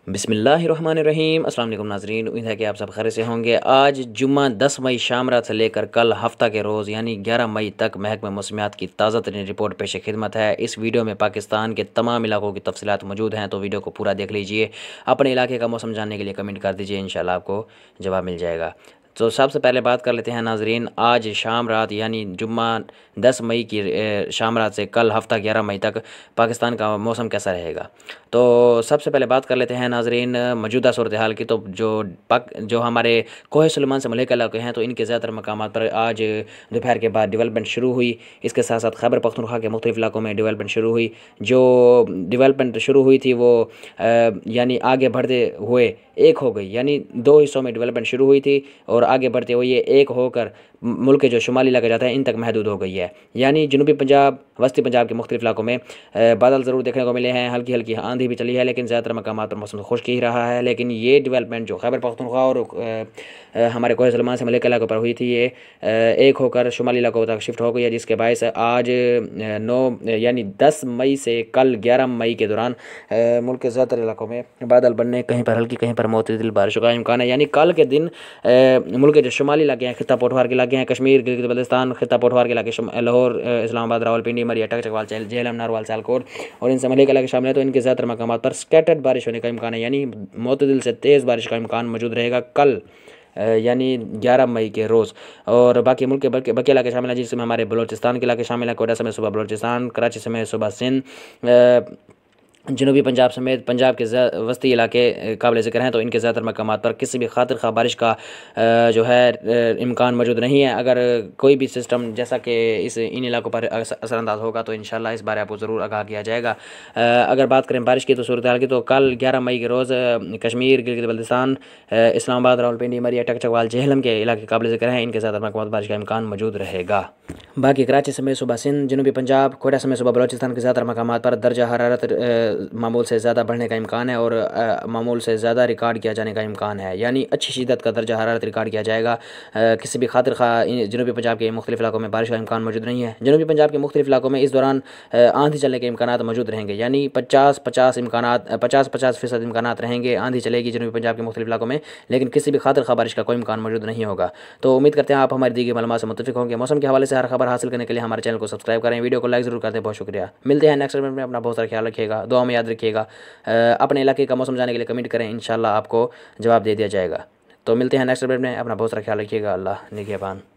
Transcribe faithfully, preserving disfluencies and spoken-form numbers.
बिस्मिल्लाहिर्रहमानिर्रहीम। अस्सलाम वालेकुम नाज़रीन, उम्मीद है कि आप सब खैरियत से होंगे। आज जुम्मा दस मई शाम रात से लेकर कल हफ्ता के रोज़ यानी ग्यारह मई तक महकमा मौसमियात की ताज़ा तरीन रिपोर्ट पेश खिदमत है। इस वीडियो में पाकिस्तान के तमाम इलाकों की तफसीलात मौजूद हैं, तो वीडियो को पूरा देख लीजिए। अपने इलाके का मौसम जानने के लिए कमेंट कर दीजिए, इंशाल्लाह आपको जवाब मिल जाएगा। तो सबसे पहले बात कर लेते हैं नाजरीन, आज शाम रात यानी जुम्मा दस मई की शाम रात से कल हफ्ता ग्यारह मई तक पाकिस्तान का मौसम कैसा रहेगा। तो सबसे पहले बात कर लेते हैं नाजरीन मौजूदा सूरत हाल की। तो जो पक जो हमारे कोह सुलेमान से मुल्क इलाके हैं, तो इनके ज़्यादातर मकामात पर आज दोपहर के बाद डेवलपमेंट शुरू हुई। इसके साथ साथ खैबर पख्तूनख्वा के मुख्तलिफ इलाकों में डेवलपमेंट शुरू हुई। जो डेवलपमेंट शुरू हुई थी वो यानी आगे बढ़ते हुए एक हो गई, यानी दो हिस्सों में डेवलपमेंट शुरू हुई थी और आगे बढ़ते हुए ये एक होकर मुल्क के जो शुमाली इलाके जाता है इन तक महदूद हो गई है। यानी जनूबी पंजाब, वस्ती पंजाब के मुख्तलिफ इलाकों में बादल ज़रूर देखने को मिले हैं, हल्की हल्की आंधी भी चली है, लेकिन ज़्यादातर मकामात पर मौसम खुश्क ही रहा है। लेकिन ये डेवलपमेंट जो खैबर पख्तूनख्वा और हमारे कोह सुलेमान से मुल्क इलाकों पर हुई थी, ये एक होकर शुमाली इलाकों तक शिफ्ट हो गई है, जिसके बायस आज नौ यानी दस मई से कल ग्यारह मई के दौरान मुल्क के ज़्यादातर इलाकों में बादल बनने, कहीं पर हल्की कहीं पर मोतदिल बारिश का इम्कान है। यानी कल के दिन मुल्क के जो शुमाली इलाके हैं, खिता पोठवार के इलाके हैं, कश्मीर, गिलगित, बल्तिस्तान, खिता पोठवार के इलाके, लाहौर, इस्लामाबाद, रावलपिंडी, मरिया, टक चकवाल, झेलम, नारवाल, सियालकोट और इनसे मुल्क इलाके शामिल है, तो इनके ज़्यादातर मकामात पर स्कैटर्ड बारिश होने का इम्कान है। यानी मोतदिल से तेज़ बारिश का इम्कान मौजूद रहेगा कल यानी ग्यारह मई के रोज़। और बाकी मुल्क के बाकी इलाके शामिल हैं, जिसमें हमारे बलोचिस्तान के इलाके शामिल हैं। कोयटा समेत सुबह बलोचिस्तान, कराची समेत सुबह सिंध, जनूबी पंजाब समेत पंजाब के वस्ती इलाके काबिल ज़िक्र हैं, तो इनके ज़्यादातर मकामात पर किसी भी खातिर खा बारिश का जो है इम्कान मौजूद नहीं है। अगर कोई भी सिस्टम जैसा कि इस इन इलाकों पर असरअंदाज होगा तो इंशाल्लाह इस बारे आपको ज़रूर आगाह किया जाएगा। अगर बात करें बारिश की तो सूरत हाल की, तो कल ग्यारह मई के रोज़ कश्मीर, गिलगित बल्तिस्तान, इस्लामाबाद, रावलपिंडी, मरिया, टक चकवाल, झेलम के इलाके काबिल ज़िक्र हैं, इनके ज़्यादातर मकामात बारिश का इम्कान मौजूद रहेगा। बाकी कराची समेत सुबह सिंध, जनूबी पंजाब, कोयटा समेत सुबह बलोचिस्तान के ज़्यादातर मकामात पर दर्जा हरारत मामूल से ज़्यादा बढ़ने का इम्कान है और मामूल से ज़्यादा रिकॉर्ड किया जाने का इम्कान है। यानी अच्छी शिद्दत का दर्जा हरारत रिकॉर्ड किया जाएगा। किसी भी खातिर खा जनूबी पंजाब के मुख्तलिफ इलाकों में बारिश का इम्कान मौजूद नहीं है। जनूबी पंजाब के मुख्तलिफ इलाकों में इस दौरान आंधी चलने के इम्कान मौजूद रहेंगे, यानी पचास पचास इम्कान पचास पचास फीसद इम्कान रहेंगे। आंधी चलेगी जनूबी पंजाब के मुख्तलिफ इलाकों में, लेकिन किसी भी खातिर खा बारिश का कोई इम्कान मौजूद नहीं होगा। तो उम्मीद करते हैं आप हमारी दी गई मालूमात से मुत्तफिक होंगे। मौसम के हवाले से हर खबर हासिल करने के लिए हमारे चैनल को सब्सक्राइब करें, वीडियो को लाइक ज़रूर कर दें। बहुत शुक्रिया। मिलते हैं नेक्स्ट वीडियो में। अपना बहुत सारा ख्याल रखिएगा, दुआ में याद रखिएगा। अपने इलाके का मौसम जानने के लिए कमेंट करें, इंशाल्लाह आपको जवाब दे दिया जाएगा। तो मिलते हैं नेक्स्ट वीडियो में। अपना बहुत सारा ख्याल रखिएगा। अल्लाह निगहबान।